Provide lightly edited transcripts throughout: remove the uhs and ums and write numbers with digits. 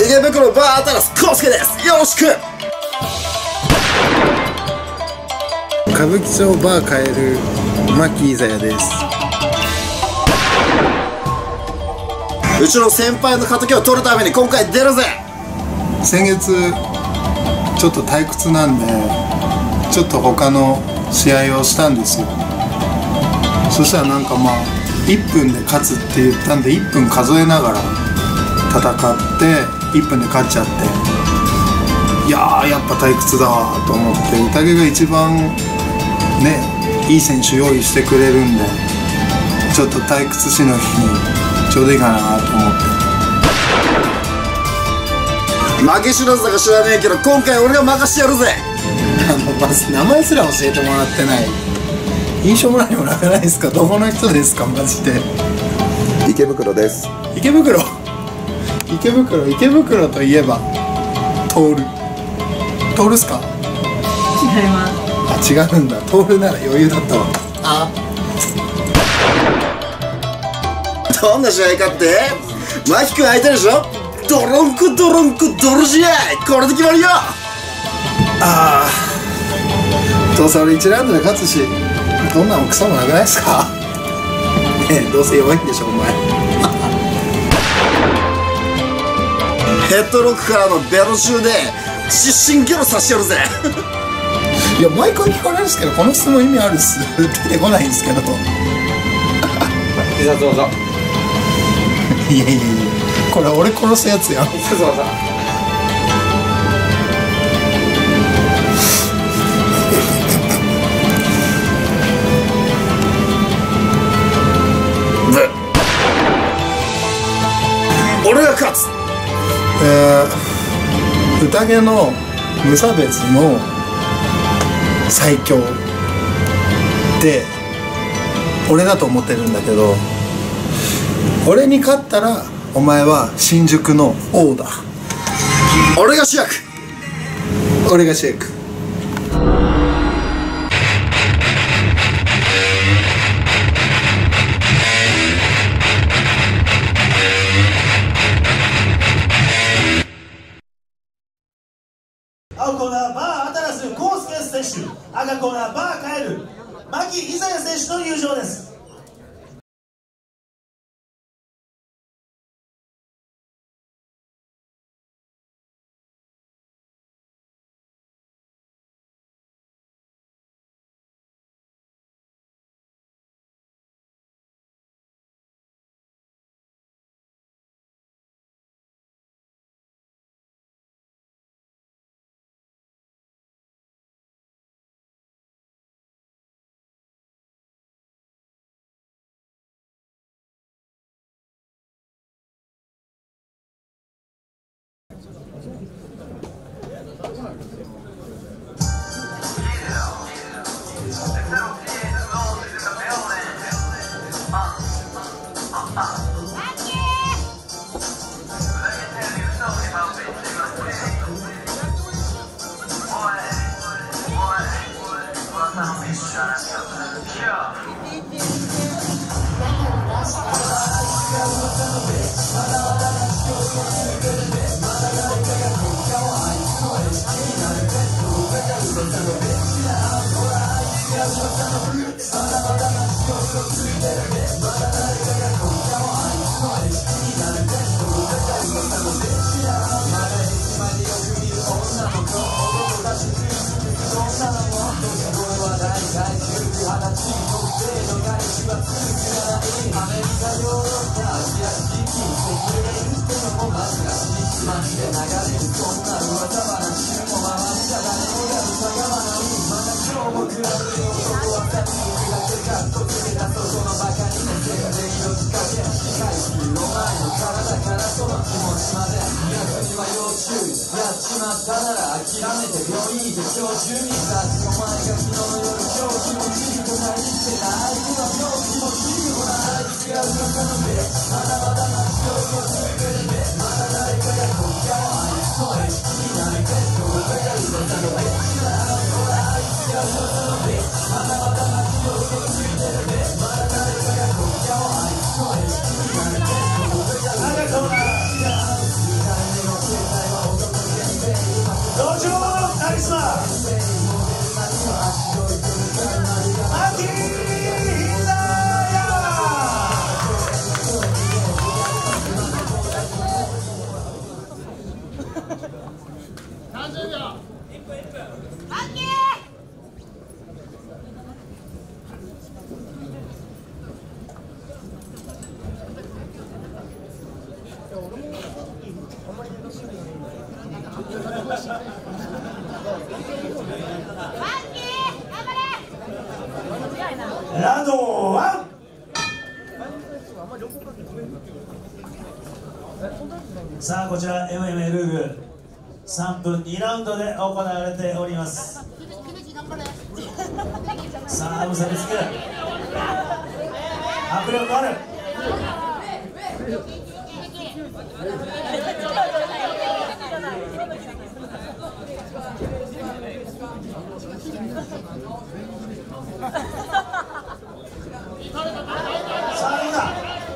池袋バータラスコウスケです。よろしく。 歌舞伎町バーカエル牧井ざやです。 うちの先輩の敵を取るために今回出るぜ。 先月ちょっと退屈なんでちょっと他の試合をしたんですよ。そしたらなんかまあ1分で勝つって言ったんで1分数えながら戦って1分で勝っちゃって、いやーやっぱ退屈だわと思って、宴が一番ねいい選手用意してくれるんでちょっと退屈しの日にちょうどいいかなと思って。 負け知らずだか知らねえけど今回俺が任してやるぜ。 まず名前すら教えてもらってない。印象も何もなくないですか？どこの人ですかマジで。 池袋です。 池袋といえばトールっすか？ 違います。 あ、違うんだ。トールなら余裕だったわ。あ、 どんな試合かって？マキ君相手でしょ。ドロンクドル試合、これで決まるよ。 ああ、どうせ俺1ラウンドで勝つしどんなもクソもなくないですか？ねえ、どうせ弱いんでしょお前。 ヘッドロックからのベロ中で失神ゲロさしてやるぜ。 いや毎回聞かれるんですけどこの質問意味あるっす出てこないんですけど。 必殺技。 いやこれ俺殺すやつやん。 必殺技。 俺が勝つ。 宴の無差別の最強って俺だと思ってるんだけど、俺に勝ったらお前は新宿の王だ。 俺が主役。 俺が主役。 青コーナーバーアタラスコウスケ選手、赤コーナーバーカエル牧井ざや選手の入場です。 スは牧秀ラドワン。さあこちら MMA ルール3分2ラウンドで行われております。さあ無差別級迫力ある。さあどうだ。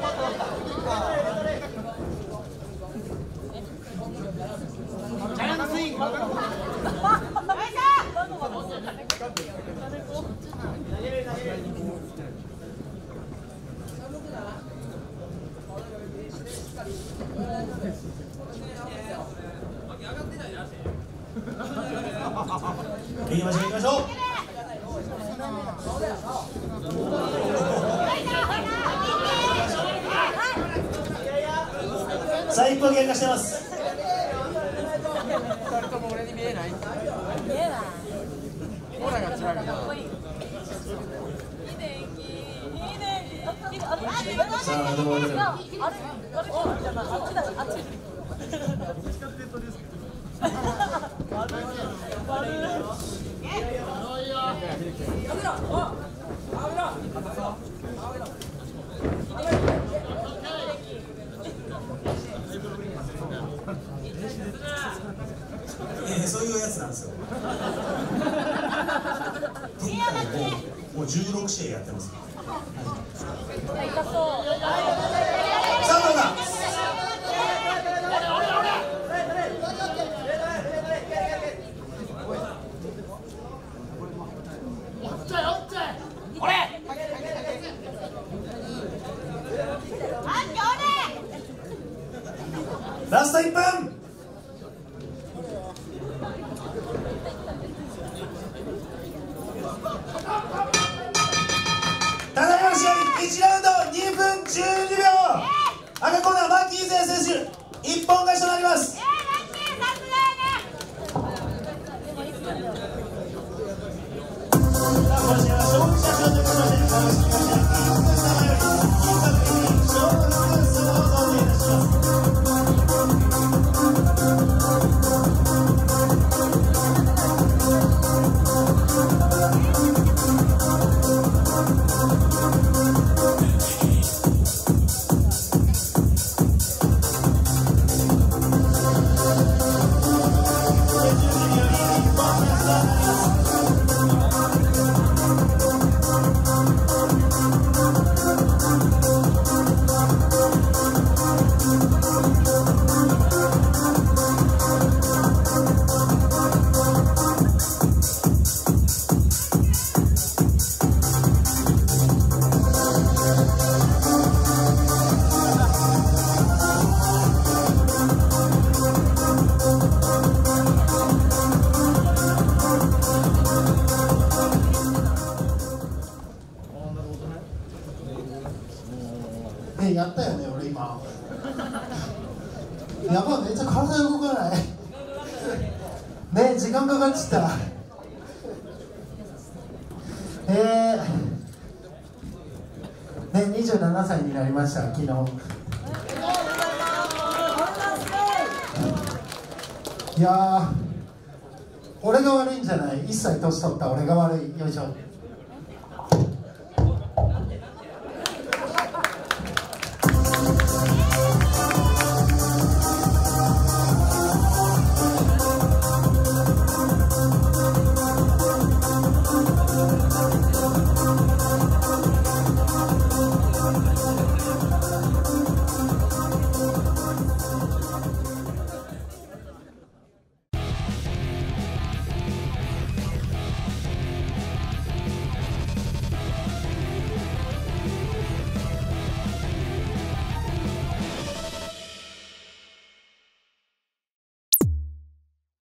行きましょう行きましょう。さあ1分経過してます。 2人とも俺に見えない？見えない。オーラが違うから。 さあどうだろう。そういうやつなんですよ。もう16試合やってます。さあどうだ。ラスト1分。ただいまの試合1ラウンド2分12秒。赤コーナーマーキーゼ選手一本勝ちとなります。 やったよね、俺今。やばい、めっちゃ体動かない。ね、時間かかっちゃった。ね、27歳になりました、昨日。いやー、俺が悪いんじゃない。1歳年取った俺が悪い。よいしょ。